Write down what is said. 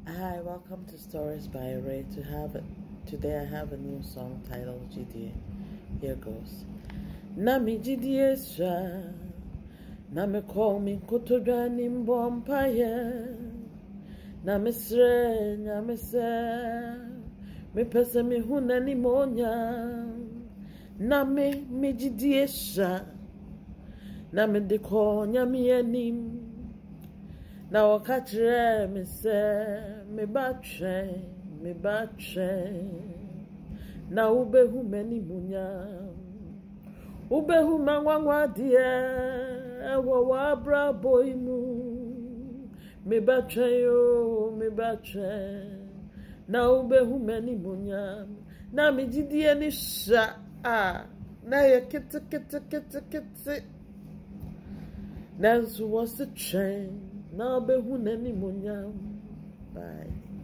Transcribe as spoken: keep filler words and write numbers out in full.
Hi, welcome to Stories by Aeraye. To have it today, I have a new song titled Gyedie. Here goes. Nami Gyedie sha, nami call me kotodani mbompaye, nami sre, nami se, me pese mi huna ni monya, nami mi Gyedie sha, nami deko nyami enim. Na wakachire me se me batre me batre na ubehu meni munya ubehu mangwangwa die ewo wabra boimu me batre yo me batre na ubehu meni munya na me Gyedie ni sha a na ye kete kete kete kete Nansu was the train. Now be who nani munyam. Bye.